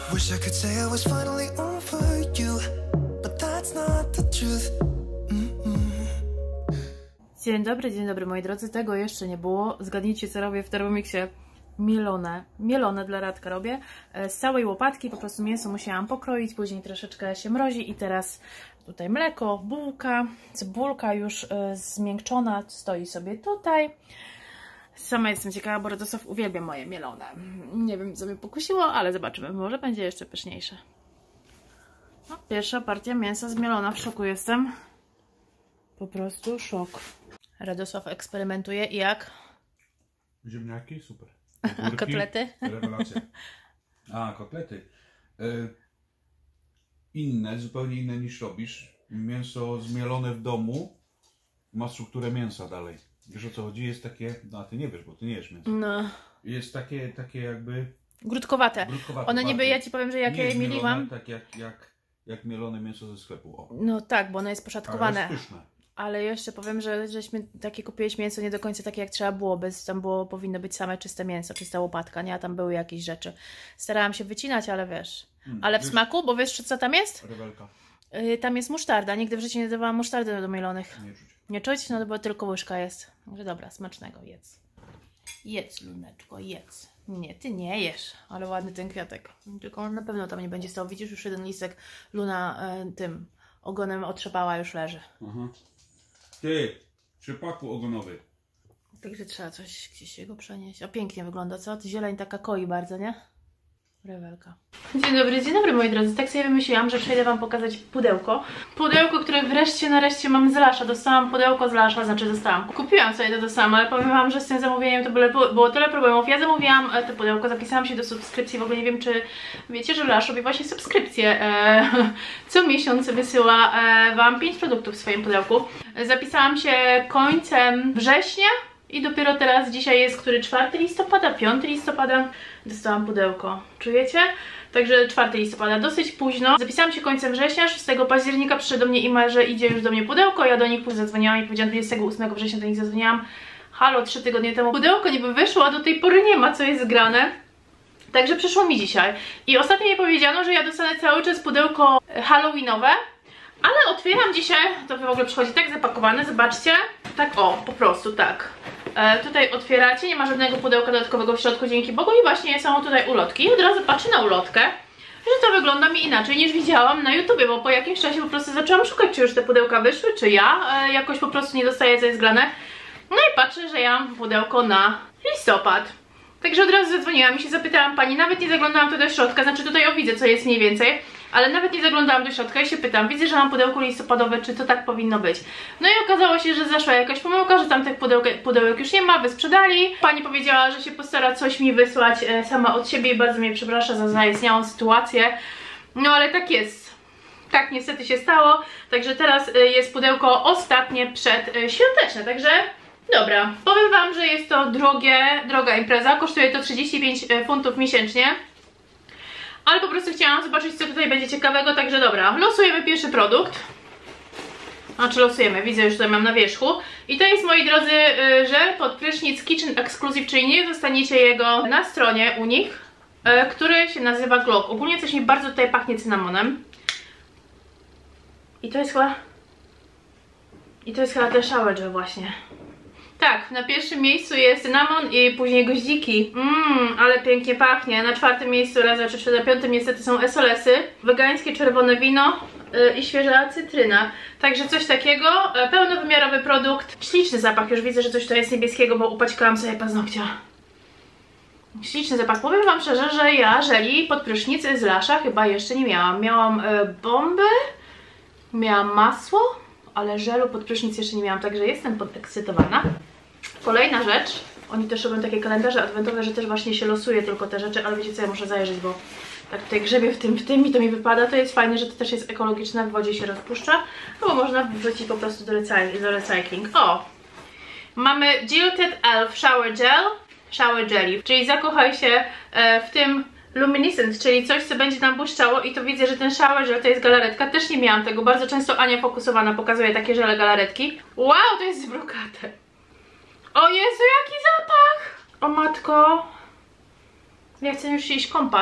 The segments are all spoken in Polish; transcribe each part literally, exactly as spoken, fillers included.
Wish I could say I was finally over you, but that's not the truth. Dzień dobry, dzień dobry moi drodzy, tego jeszcze nie było. Zgadnijcie co robię w Thermomixie. Mielone, mielone dla Radka robię. Z całej łopatki po prostu mięso musiałam pokroić, później troszeczkę się mrozi i teraz tutaj mleko, bułka, cebulka już zmiękczona stoi sobie tutaj. Sama jestem ciekawa, bo Radosław uwielbia moje mielone. Nie wiem co mnie pokusiło, ale zobaczymy, może będzie jeszcze pyszniejsze. No, pierwsza partia mięsa zmielona, w szoku jestem. Po prostu szok. Radosław eksperymentuje i jak? Ziemniaki? Super. A kotlety? Rewelacja. A, kotlety. Y inne, zupełnie inne niż robisz. Mięso zmielone w domu ma strukturę mięsa dalej. Wiesz o co chodzi? Jest takie, no a ty nie wiesz, bo ty nie jesz mięsa. No. Jest takie, takie jakby... Grudkowate. grudkowate One niby, bardziej. ja ci powiem, że jak nie je mieliłam... tak jak, jak, jak mielone mięso ze sklepu. O. No tak, bo ono jest poszatkowane. Ale jest pyszne. Ale jeszcze powiem, że żeśmy takie kupiliśmy mięso nie do końca takie jak trzeba było, bez, tam było, powinno być same czyste mięso, czysta łopatka, nie? A tam były jakieś rzeczy. Starałam się wycinać, ale wiesz. Hmm, ale w wiesz, smaku, bo wiesz co tam jest? Rewelka. Yy, tam jest musztarda, nigdy w życiu nie dawałam musztardy do mielonych. Nie czuć. Nie czuć? No bo tylko łyżka jest. Także dobra, smacznego, jedz. Jedz, Luneczko, jedz. Nie, ty nie jesz, ale ładny ten kwiatek. Tylko on na pewno tam nie będzie stał. Widzisz, już jeden listek Luna y, tym ogonem otrzepała, już leży. Aha. Ty, trzepaku ogonowy. Także trzeba coś gdzieś jego przenieść. A pięknie wygląda, co? Zieleń taka koi bardzo, nie? Rewelka. Dzień dobry, dzień dobry moi drodzy. Tak sobie wymyśliłam, że przejdę wam pokazać pudełko. Pudełko, które wreszcie, nareszcie mam z Lasza. Dostałam pudełko z Lasza, znaczy dostałam. Kupiłam sobie to, to samo, ale powiem wam, że z tym zamówieniem to było, było tyle problemów. Ja zamówiłam to pudełko, zapisałam się do subskrypcji. W ogóle nie wiem, czy wiecie, że Lasz robi właśnie subskrypcję. E, co miesiąc wysyła e, wam pięć produktów w swoim pudełku. Zapisałam się końcem września. I dopiero teraz, dzisiaj jest który czwartego listopada, piątego listopada dostałam pudełko. Czujecie? Także czwartego listopada, dosyć późno. Zapisałam się końcem września, szóstego października przyszedł do mnie e-mail, że idzie już do mnie pudełko. Ja do nich zadzwoniłam i powiedziałam dwudziestego ósmego września do nich zadzwoniłam. Halo, trzy tygodnie temu pudełko niby wyszło, a do tej pory nie ma, co jest grane. Także przyszło mi dzisiaj. I ostatnio mi powiedziano, że ja dostanę cały czas pudełko halloweenowe. Ale otwieram dzisiaj, to w ogóle przychodzi tak zapakowane, zobaczcie. Tak o, po prostu tak. E, tutaj otwieracie, nie ma żadnego pudełka dodatkowego w środku, dzięki Bogu. I właśnie są tutaj ulotki. I od razu patrzę na ulotkę, że to wygląda mi inaczej niż widziałam na YouTubie, bo po jakimś czasie po prostu zaczęłam szukać, czy już te pudełka wyszły, czy ja e, jakoś po prostu nie dostaję, co jest grane. No i patrzę, że ja mam pudełko na listopad. Także od razu zadzwoniłam i się zapytałam pani, nawet nie zaglądałam tu do środka, znaczy tutaj o widzę, co jest mniej więcej, ale nawet nie zaglądałam do środka i się pytam, widzę, że mam pudełko listopadowe, czy to tak powinno być. No i okazało się, że zaszła jakaś pomyłka, że tam tych pudełek, pudełek już nie ma, wysprzedali. Pani powiedziała, że się postara coś mi wysłać e, sama od siebie i bardzo mnie przeprasza za zaistniałą sytuację. No ale tak jest. Tak niestety się stało, także teraz e, jest pudełko ostatnie przedświąteczne, także... Dobra, powiem wam, że jest to drogie, droga impreza, kosztuje to trzydzieści pięć funtów miesięcznie. Ale po prostu chciałam zobaczyć, co tutaj będzie ciekawego, także dobra, losujemy pierwszy produkt. Znaczy losujemy, widzę, już tutaj mam na wierzchu. I to jest, moi drodzy, żel pod prysznic Kitchen Exclusive, czyli nie dostaniecie jego na stronie u nich, który się nazywa Glock. Ogólnie coś mi bardzo tutaj pachnie cynamonem. I to jest chyba... I to jest chyba ten shower gel właśnie. Tak, na pierwszym miejscu jest cynamon i później goździki. Mmm, ale pięknie pachnie. Na czwartym miejscu, raz, dwa, trzy, na piątym niestety są S L S-y, wegańskie czerwone wino yy, i świeża cytryna. Także coś takiego, yy, pełnowymiarowy produkt. Śliczny zapach, już widzę, że coś to jest niebieskiego, bo upaćkałam sobie paznokcia. Śliczny zapach. Powiem wam szczerze, że ja żeli pod prysznic z Lasza chyba jeszcze nie miałam. Miałam yy, bombę, miałam masło, ale żelu pod prysznic jeszcze nie miałam, także jestem podekscytowana. Kolejna rzecz, oni też robią takie kalendarze adwentowe, że też właśnie się losuje tylko te rzeczy, ale wiecie co, ja muszę zajrzeć, bo tak tutaj grzebię w tym, w tym i to mi wypada. To jest fajne, że to też jest ekologiczne, w wodzie się rozpuszcza, albo można wrzucić po prostu do, recy do recycling. O! Mamy Jilted Elf Shower Gel, Shower Jelly, czyli zakochaj się e, w tym Luminescent, czyli coś, co będzie tam błyszczało i to widzę, że ten shower gel to jest galaretka. Też nie miałam tego, bardzo często Ania Fokusowana pokazuje takie żele galaretki. Wow, to jest z brokatę. O Jezu, jaki zapach! O matko, ja chcę już się iść kąpać.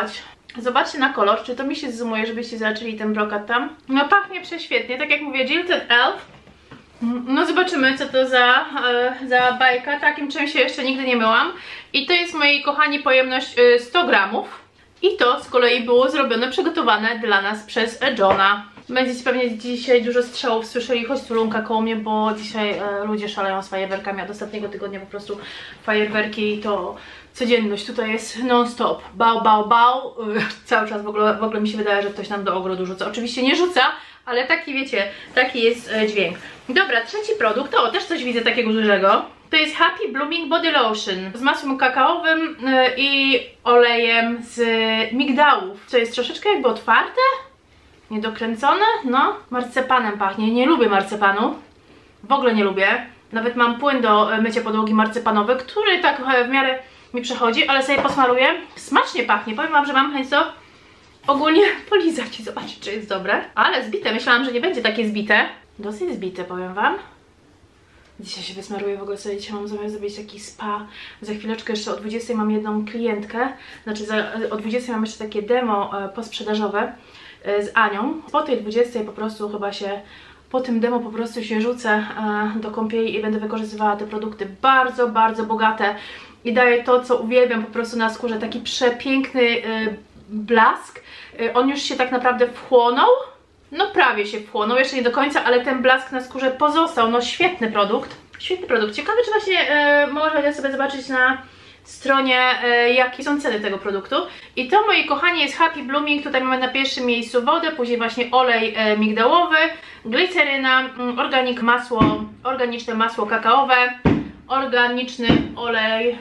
Zobaczcie na kolor, czy to mi się zoomuje, żebyście zobaczyli ten brokat tam. No pachnie prześwietnie, tak jak mówię, Jilted Elf. No zobaczymy, co to za, e, za bajka. Takim czymś się jeszcze nigdy nie myłam. I to jest, moi kochani, pojemność e, sto gramów. I to z kolei było zrobione, przygotowane dla nas przez Johna. Będziecie pewnie dzisiaj dużo strzałów słyszeli, choć tu lunka koło mnie, bo dzisiaj e, ludzie szaleją z fajerwerkami. Od ostatniego tygodnia po prostu fajerwerki to codzienność. Tutaj jest non-stop. Bał, bał, bał. Yy, cały czas w ogóle, w ogóle mi się wydaje, że ktoś nam do ogrodu rzuca. Oczywiście nie rzuca, ale taki, wiecie, taki jest e, dźwięk. Dobra, trzeci produkt. O, też coś widzę takiego dużego. To jest Happy Blooming Body Lotion z masłem kakaowym yy, i olejem z migdałów. Co jest troszeczkę jakby otwarte? Niedokręcone? No, marcepanem pachnie. Nie lubię marcepanu. W ogóle nie lubię. Nawet mam płyn do mycia podłogi marcepanowy, który tak w miarę mi przechodzi, ale sobie posmaruję. Smacznie pachnie. Powiem wam, że mam chęć to ogólnie polizać i zobaczyć, czy jest dobre. Ale zbite. Myślałam, że nie będzie takie zbite. Dosyć zbite, powiem wam. Dzisiaj się wysmaruję, w ogóle sobie dzisiaj mam zamiar zrobić taki spa. Za chwileczkę jeszcze o dwudziestej mam jedną klientkę. Znaczy za, o dwudziestej mam jeszcze takie demo e, posprzedażowe e, z Anią. Po tej dwudziestej po prostu chyba się, po tym demo po prostu się rzucę e, do kąpieli i będę wykorzystywała te produkty bardzo, bardzo bogate. I daje to, co uwielbiam po prostu na skórze, taki przepiękny e, blask. E, on już się tak naprawdę wchłonął. No prawie się wchłonął, jeszcze nie do końca, ale ten blask na skórze pozostał. No świetny produkt. Świetny produkt. Ciekawe, czy właśnie e, można sobie zobaczyć na stronie, e, jakie są ceny tego produktu. I to, moi kochani, jest Happy Blooming. Tutaj mamy na pierwszym miejscu wodę, później właśnie olej e, migdałowy, gliceryna, mm, organik masło, organiczne masło kakaowe, organiczny olej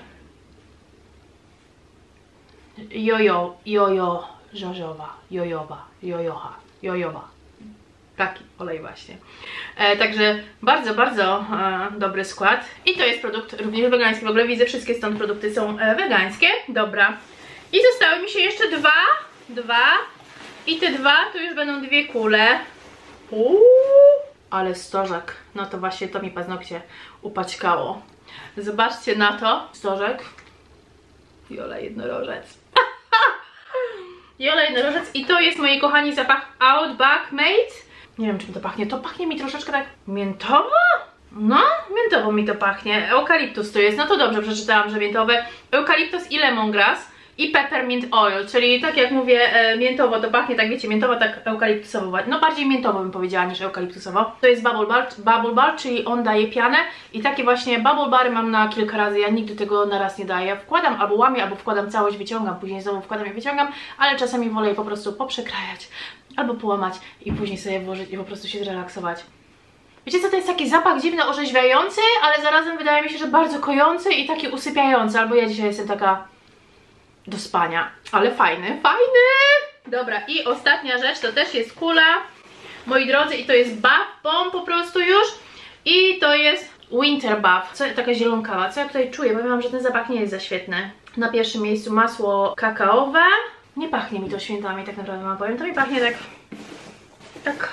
jojo, jojo, żożowa, jojowa, jojocha, jojowa. Taki olej właśnie. E, także bardzo, bardzo e, dobry skład. I to jest produkt również wegański. W ogóle widzę, wszystkie stąd produkty są e, wegańskie. Dobra. I zostały mi się jeszcze dwa. Dwa. I te dwa to już będą dwie kule. Uuu, ale stożek. No to właśnie to mi paznokcie upaćkało. Zobaczcie na to. Stożek. Jola jednorożec. Jola jednorożec. I to jest, moi kochani, zapach Outback Made. Nie wiem, czym to pachnie. To pachnie mi troszeczkę tak miętowo? No, miętowo mi to pachnie. Eukaliptus to jest. No to dobrze, przeczytałam, że miętowe. Eukaliptus i lemongrass i peppermint oil, czyli tak jak mówię, e, miętowo to pachnie, tak wiecie, miętowo, tak eukaliptusowo. No bardziej miętowo bym powiedziała niż eukaliptusowo. To jest bubble bar, bubble bar, czyli on daje pianę i takie właśnie bubble bary mam na kilka razy. Ja nigdy tego na raz nie daję. Wkładam albo łamię, albo wkładam całość, wyciągam, później znowu wkładam i wyciągam, ale czasami wolę je po prostu poprzekrajać albo połamać i później sobie włożyć i po prostu się zrelaksować. Wiecie co, to jest taki zapach dziwny, orzeźwiający, ale zarazem wydaje mi się, że bardzo kojący i taki usypiający, albo ja dzisiaj jestem taka do spania, ale fajny, fajny! Dobra, i ostatnia rzecz to też jest kula, moi drodzy, i to jest bath bomb po prostu już i to jest winter bath, co, taka zielonkawa, co ja tutaj czuję, bo ja mam, że ten zapach nie jest za świetny. Na pierwszym miejscu masło kakaowe, nie pachnie mi to świętami, tak naprawdę mam powiem, to mi pachnie tak, tak,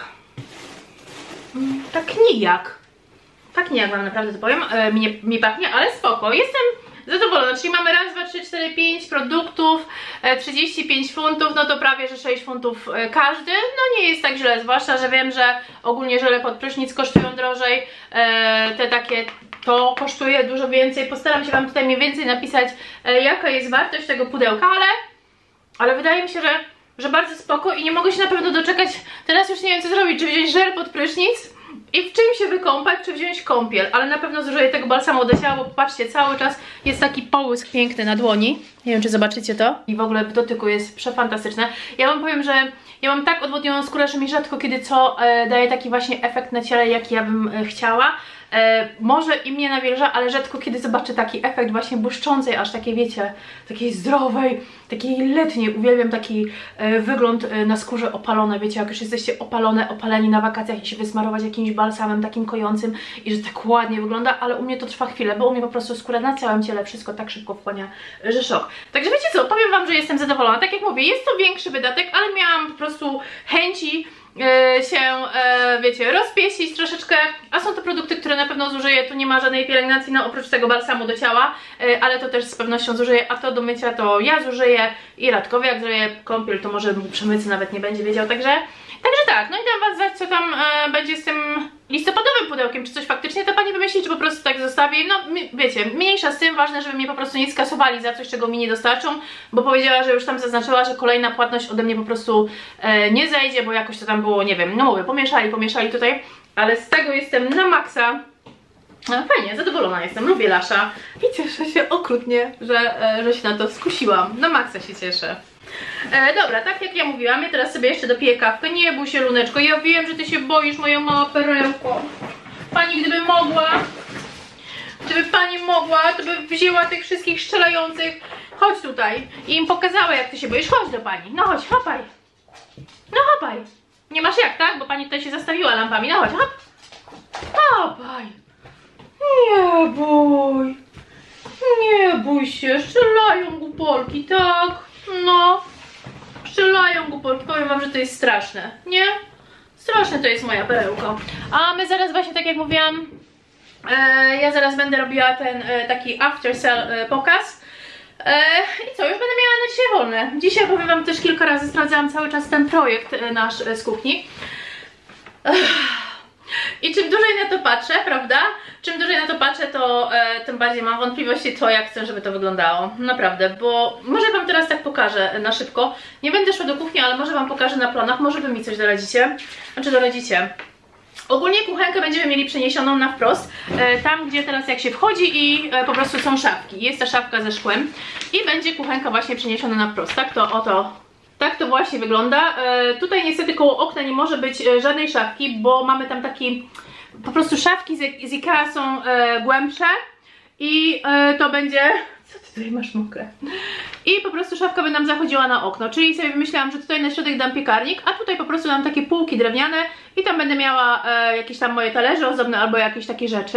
tak nijak, tak nijak wam naprawdę to powiem, e, mi, nie, mi pachnie, ale spoko, jestem zadowolona, czyli mamy raz, dwa, trzy, cztery, pięć produktów, e, trzydzieści pięć funtów, no to prawie, że sześć funtów e, każdy, no nie jest tak źle, zwłaszcza, że wiem, że ogólnie żele pod prysznic kosztują drożej, e, te takie, to kosztuje dużo więcej, postaram się wam tutaj mniej więcej napisać, e, jaka jest wartość tego pudełka, ale, ale wydaje mi się, że, że bardzo spoko i nie mogę się na pewno doczekać, teraz już nie wiem co zrobić, czy wziąć żel pod prysznic i w czym się wykąpać, czy wziąć kąpiel, ale na pewno zużyję tego balsamu do ciała, bo popatrzcie, cały czas jest taki połysk piękny na dłoni. Nie wiem, czy zobaczycie to. I w ogóle w dotyku jest przefantastyczne. Ja wam powiem, że ja mam tak odwodnioną skórę, że mi rzadko kiedy co e, daje taki właśnie efekt na ciele, jaki ja bym e, chciała. E, może i mnie nawilża, ale rzadko kiedy zobaczę taki efekt właśnie błyszczącej, aż takiej, wiecie, takiej zdrowej, takiej letniej. Uwielbiam taki e, wygląd e, na skórze opalone, wiecie, jak już jesteście opalone, opaleni na wakacjach i się wysmarować jakimś balsamem takim kojącym i że tak ładnie wygląda, ale u mnie to trwa chwilę, bo u mnie po prostu skóra na całym ciele wszystko tak szybko wchłania, że szok. Także wiecie co, powiem wam, że jestem zadowolona. Tak jak mówię, jest to większy wydatek, ale miałam po prostu chęci yy, się, yy, wiecie, rozpieścić troszeczkę, a są to produkty, które na pewno zużyję, tu nie ma żadnej pielęgnacji, no oprócz tego balsamu do ciała, yy, ale to też z pewnością zużyję, a to do mycia to ja zużyję i Radkowi jak zrobię kąpiel, to może przemycy nawet nie będzie wiedział, także Także tak, no i dam was znać, co tam e, będzie z tym listopadowym pudełkiem, czy coś faktycznie ta pani wymyśli, czy po prostu tak zostawi. No wiecie, mniejsza z tym, ważne, żeby mnie po prostu nie skasowali za coś, czego mi nie dostarczą, bo powiedziała, że już tam zaznaczyła, że kolejna płatność ode mnie po prostu e, nie zejdzie, bo jakoś to tam było, nie wiem, no mówię, pomieszali, pomieszali tutaj, ale z tego jestem na maksa. No, fajnie, zadowolona jestem, lubię Lasza i cieszę się okrutnie, że, e, że się na to skusiłam, na maksa się cieszę. E, dobra, tak jak ja mówiłam, ja teraz sobie jeszcze dopiję kawkę. Nie bój się, Luneczko, ja wiem, że ty się boisz, moja mała perełko. Pani gdyby mogła, gdyby pani mogła, to by wzięła tych wszystkich strzelających. Chodź tutaj i im pokazała, jak ty się boisz. Chodź do pani, no chodź, hopaj. No hopaj. Nie masz jak, tak? Bo pani tutaj się zastawiła lampami, no chodź, hop. Hopaj. Nie bój. Nie bój się, strzelają głupolki, tak? No, strzelają głupolki, powiem wam, że to jest straszne, nie? Straszne to jest moja perełko. A my zaraz właśnie, tak jak mówiłam, e, ja zaraz będę robiła ten e, taki after sale e, pokaz. E, I co, już będę miała na dzisiaj wolne. Dzisiaj powiem wam też kilka razy, sprawdzałam cały czas ten projekt e, nasz e, z kuchni. Ech. I czym dłużej na to patrzę, prawda? Czym dłużej na to patrzę, to e, tym bardziej mam wątpliwości, to jak chcę, żeby to wyglądało. Naprawdę, bo może wam teraz tak pokażę na szybko. Nie będę szła do kuchni, ale może wam pokażę na planach, może wy mi coś doradzicie. Znaczy doradzicie. Ogólnie kuchenkę będziemy mieli przeniesioną na wprost, e, tam gdzie teraz jak się wchodzi i e, po prostu są szafki. Jest ta szafka ze szkłem i będzie kuchenka właśnie przeniesiona na wprost. Tak to oto. Tak to właśnie wygląda. E, tutaj niestety koło okna nie może być e, żadnej szafki, bo mamy tam taki, po prostu szafki z, z Ikea są e, głębsze i e, to będzie, co ty tutaj masz mokre? I po prostu szafka by nam zachodziła na okno, czyli sobie wymyślałam, że tutaj na środek dam piekarnik, a tutaj po prostu dam takie półki drewniane i tam będę miała e, jakieś tam moje talerze ozdobne albo jakieś takie rzeczy.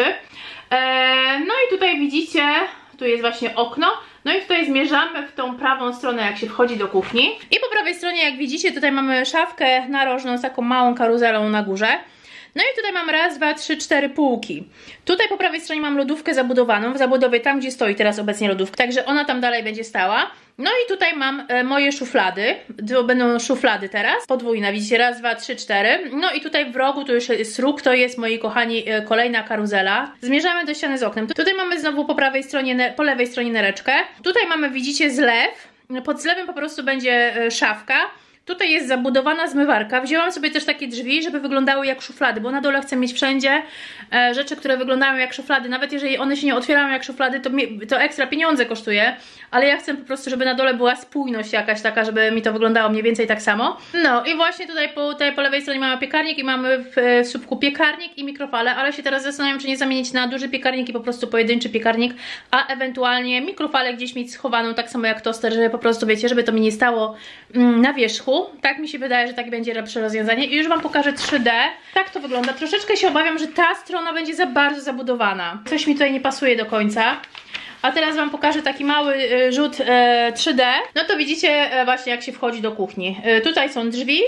E, no i tutaj widzicie, tu jest właśnie okno. No i tutaj zmierzamy w tą prawą stronę, jak się wchodzi do kuchni. I po prawej stronie, jak widzicie, tutaj mamy szafkę narożną z taką małą karuzelą na górze. No i tutaj mam raz, dwa, trzy, cztery półki. Tutaj po prawej stronie mam lodówkę zabudowaną, w zabudowie tam, gdzie stoi teraz obecnie lodówka, także ona tam dalej będzie stała. No i tutaj mam e, moje szuflady, to będą szuflady teraz, podwójna, widzicie, raz, dwa, trzy, cztery. No i tutaj w rogu, tu już jest róg, to jest, moi kochani, e, kolejna karuzela. Zmierzamy do ściany z oknem. Tutaj mamy znowu po prawej stronie, po lewej stronie nereczkę. Tutaj mamy, widzicie, zlew, pod zlewem po prostu będzie e, szafka. Tutaj jest zabudowana zmywarka. Wzięłam sobie też takie drzwi, żeby wyglądały jak szuflady, bo na dole chcę mieć wszędzie e, rzeczy, które wyglądają jak szuflady. Nawet jeżeli one się nie otwierają jak szuflady, to, mi, to ekstra pieniądze kosztuje, ale ja chcę po prostu, żeby na dole była spójność jakaś taka, żeby mi to wyglądało mniej więcej tak samo. No i właśnie tutaj po, tutaj po lewej stronie mamy piekarnik i mamy w, w słupku piekarnik i mikrofalę, ale się teraz zastanawiam, czy nie zamienić na duży piekarnik i po prostu pojedynczy piekarnik, a ewentualnie mikrofalę gdzieś mieć schowaną, tak samo jak toster, żeby po prostu, wiecie, żeby to mi nie stało mm, na wierzchu. Tak mi się wydaje, że tak będzie lepsze rozwiązanie. I już wam pokażę trzy D. Tak to wygląda. Troszeczkę się obawiam, że ta strona będzie za bardzo zabudowana. Coś mi tutaj nie pasuje do końca. A teraz wam pokażę taki mały y, rzut y, trzy D. No to widzicie y, właśnie, jak się wchodzi do kuchni. Y, tutaj są drzwi.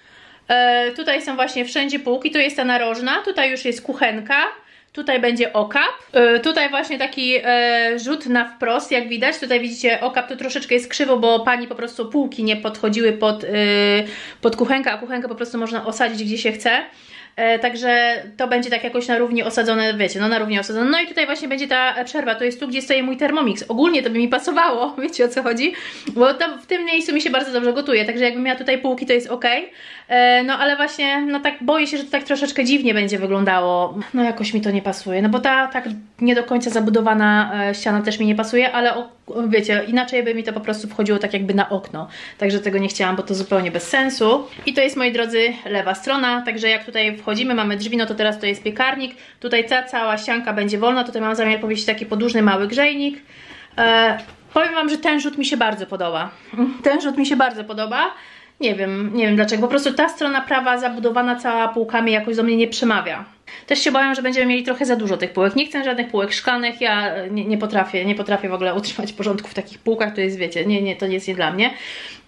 Y, tutaj są właśnie wszędzie półki. Tu jest ta narożna. Tutaj już jest kuchenka. Tutaj będzie okap. Yy, tutaj właśnie taki yy, rzut na wprost, jak widać. Tutaj widzicie, okap to troszeczkę jest krzywo, bo pani po prostu półki nie podchodziły pod, yy, pod kuchenkę, a kuchenkę po prostu można osadzić gdzie się chce. E, także to będzie tak jakoś na równi osadzone, wiecie, no na równi osadzone. No i tutaj właśnie będzie ta przerwa, to jest tu, gdzie stoi mój Thermomix. Ogólnie to by mi pasowało, wiecie o co chodzi? Bo tam, w tym miejscu mi się bardzo dobrze gotuje, także jakbym miała tutaj półki, to jest ok. E, no ale właśnie, no tak boję się, że to tak troszeczkę dziwnie będzie wyglądało. No jakoś mi to nie pasuje, no bo ta tak nie do końca zabudowana e, ściana też mi nie pasuje, ale o, wiecie, inaczej by mi to po prostu wchodziło tak jakby na okno. Także tego nie chciałam, bo to zupełnie bez sensu. I to jest, moi drodzy, lewa strona, także jak tutaj wchodzimy, mamy drzwi, no to teraz to jest piekarnik. Tutaj ta cała ścianka będzie wolna, tutaj mam zamiar powiesić taki podłużny mały grzejnik. E, powiem wam, że ten rzut mi się bardzo podoba. Ten rzut mi się bardzo podoba. Nie wiem, nie wiem dlaczego, po prostu ta strona prawa zabudowana cała półkami jakoś do mnie nie przemawia. Też się obawiam, że będziemy mieli trochę za dużo tych półek. Nie chcę żadnych półek szklanych, ja nie, nie potrafię, nie potrafię w ogóle utrzymać porządku w takich półkach, to jest, wiecie, nie, nie, to nie jest nie dla mnie.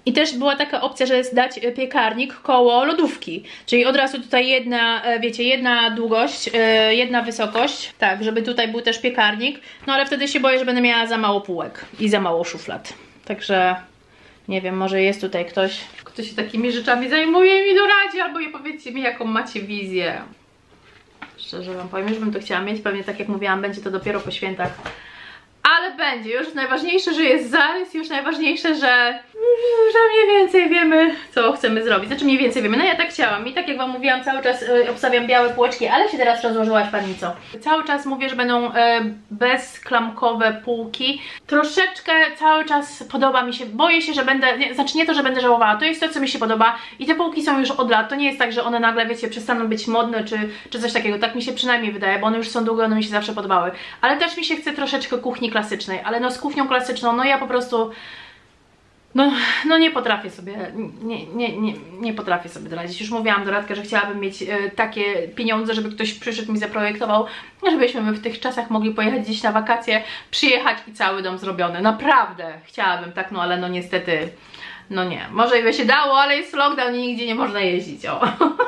I też była taka opcja, że dać piekarnik koło lodówki. Czyli od razu tutaj jedna, wiecie, jedna długość, jedna wysokość. Tak, żeby tutaj był też piekarnik. No ale wtedy się boję, że będę miała za mało półek i za mało szuflad. Także nie wiem, może jest tutaj ktoś, kto się takimi rzeczami zajmuje i mi doradzi, albo je powiedzcie mi, jaką macie wizję. Szczerze wam powiem, już bym to chciała mieć. Pewnie tak jak mówiłam, będzie to dopiero po świętach. Ale będzie. Już najważniejsze, że jest zarys. Już najważniejsze, że, że mniej więcej wiemy, co chcemy zrobić. Znaczy mniej więcej wiemy. No ja tak chciałam. I tak jak wam mówiłam, cały czas y, obstawiam białe półeczki, ale się teraz rozłożyłaś, panico. Cały czas mówię, że będą y, bezklamkowe półki. Troszeczkę cały czas podoba mi się. Boję się, że będę... Nie, znaczy nie to, że będę żałowała. To jest to, co mi się podoba. I te półki są już od lat. To nie jest tak, że one nagle, wiecie, przestaną być modne, czy, czy coś takiego. Tak mi się przynajmniej wydaje, bo one już są długie, one mi się zawsze podobały. Ale też mi się chce troszeczkę kuchni klasycznej, ale no z kuchnią klasyczną, no ja po prostu no, no nie potrafię sobie nie, nie, nie, nie potrafię sobie doradzić. Już mówiłam do Radka, że chciałabym mieć e, takie pieniądze, żeby ktoś przyszedł mi zaprojektował, żebyśmy my w tych czasach mogli pojechać gdzieś na wakacje, przyjechać i cały dom zrobiony. Naprawdę chciałabym tak, no ale no niestety no nie, może by się dało, ale jest lockdown i nigdzie nie można jeździć, o.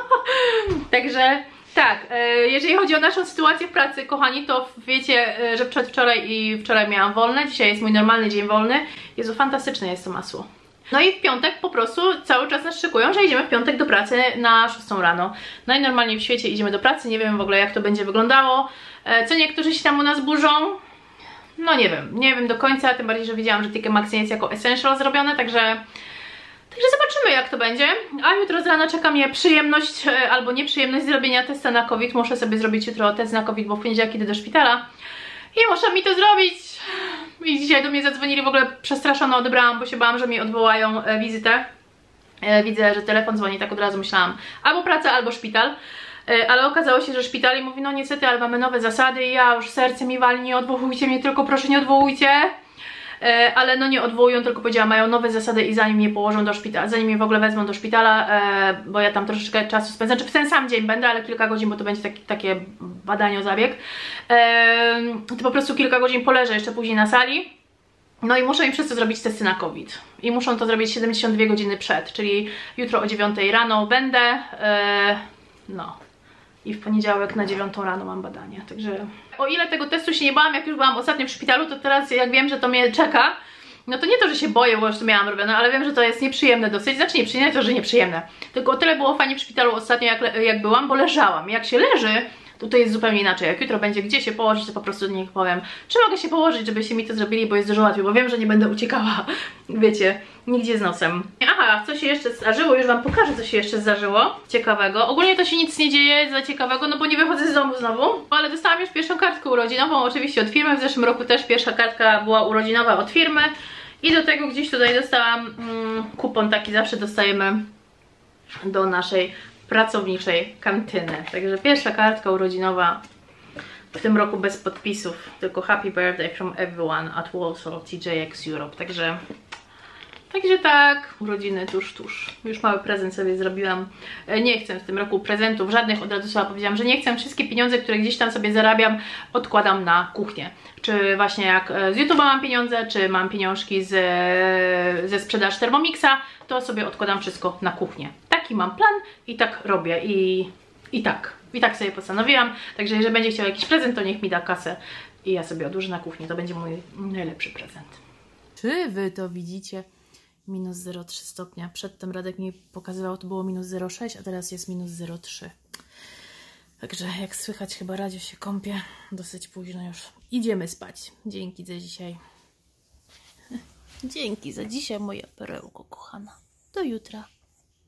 Także tak, jeżeli chodzi o naszą sytuację w pracy, kochani, to wiecie, że przedwczoraj i wczoraj miałam wolne. Dzisiaj jest mój normalny dzień wolny. Jezu, fantastyczne jest to masło. No i w piątek po prostu cały czas nas szykują, że idziemy w piątek do pracy na szóstą rano. Najnormalniej w świecie idziemy do pracy, nie wiem w ogóle jak to będzie wyglądało. Co niektórzy się tam u nas burzą. No nie wiem, nie wiem do końca, tym bardziej, że widziałam, że T K Maxx jest jako essential zrobione, także... Także zobaczymy jak to będzie, a jutro z rana czeka mnie przyjemność e, albo nieprzyjemność zrobienia testu na COVID. Muszę sobie zrobić jutro test na COVID, bo w poniedziałek idę do szpitala i muszę mi to zrobić. I dzisiaj do mnie zadzwonili, w ogóle przestraszona odebrałam, bo się bałam, że mi odwołają e, wizytę. E, widzę, że telefon dzwoni, tak od razu myślałam albo praca, albo szpital. E, ale okazało się, że szpital i mówi, no niestety, ale mamy nowe zasady i ja już serce mi wali, nie odwołujcie mnie, tylko proszę nie odwołujcie. E, ale no nie odwołują, tylko powiedziała, mają nowe zasady i zanim mnie położą do szpitala, zanim mnie w ogóle wezmą do szpitala, e, bo ja tam troszeczkę czasu spędzę, znaczy w ten sam dzień będę, ale kilka godzin, bo to będzie taki, takie badanie o zabieg, e, to po prostu kilka godzin poleżę jeszcze później na sali. No i muszą im wszyscy zrobić testy na COVID. I muszą to zrobić siedemdziesiąt dwie godziny przed, czyli jutro o dziewiątej rano będę, e, no. I w poniedziałek na dziewiątą rano mam badanie, także... O ile tego testu się nie bałam, jak już byłam ostatnio w szpitalu, to teraz jak wiem, że to mnie czeka, no to nie to, że się boję, bo już to miałam robione, ale wiem, że to jest nieprzyjemne dosyć, znaczy nieprzyjemne, to, że nieprzyjemne. Tylko o tyle było fajnie w szpitalu ostatnio, jak, jak byłam, bo leżałam. Jak się leży, to to jest zupełnie inaczej. Jak jutro będzie gdzie się położyć, to po prostu do nich powiem, czy mogę się położyć, żebyście mi to zrobili, bo jest dużo łatwiej, bo wiem, że nie będę uciekała, wiecie, nigdzie z nosem. Aha, co się jeszcze zdarzyło, już wam pokażę, co się jeszcze zdarzyło ciekawego. Ogólnie to się nic nie dzieje za ciekawego, no bo nie wychodzę z domu znowu, ale dostałam już pierwszą kartkę urodzinową, oczywiście od firmy. W zeszłym roku też pierwsza kartka była urodzinowa od firmy i do tego gdzieś tutaj dostałam mm, kupon, taki zawsze dostajemy do naszej pracowniczej kantyny. Także pierwsza kartka urodzinowa w tym roku bez podpisów, tylko happy birthday from everyone at Warsaw T J X Europe. Także Także tak, urodziny tuż, tuż. Już mały prezent sobie zrobiłam. Nie chcę w tym roku prezentów żadnych, od razu sobie powiedziałam, że nie chcę. Wszystkie pieniądze, które gdzieś tam sobie zarabiam, odkładam na kuchnię. Czy właśnie jak z YouTube'a mam pieniądze, czy mam pieniążki z, ze sprzedaży Thermomixa, to sobie odkładam wszystko na kuchnię. Taki mam plan i tak robię i, i tak. I tak sobie postanowiłam. Także jeżeli będzie chciał jakiś prezent, to niech mi da kasę i ja sobie odłożę na kuchnię. To będzie mój najlepszy prezent. Czy wy to widzicie? minus zero przecinek trzy stopnia. Przedtem Radek mi pokazywał, to było minus zero przecinek sześć, a teraz jest minus zero przecinek trzy. Także jak słychać, chyba Radziu się kąpie dosyć późno już. Idziemy spać. Dzięki za dzisiaj. Dzięki za dzisiaj, moja perełko kochana. Do jutra.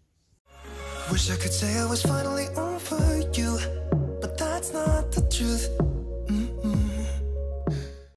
Wish I could say I was finally over you, but that's not the truth.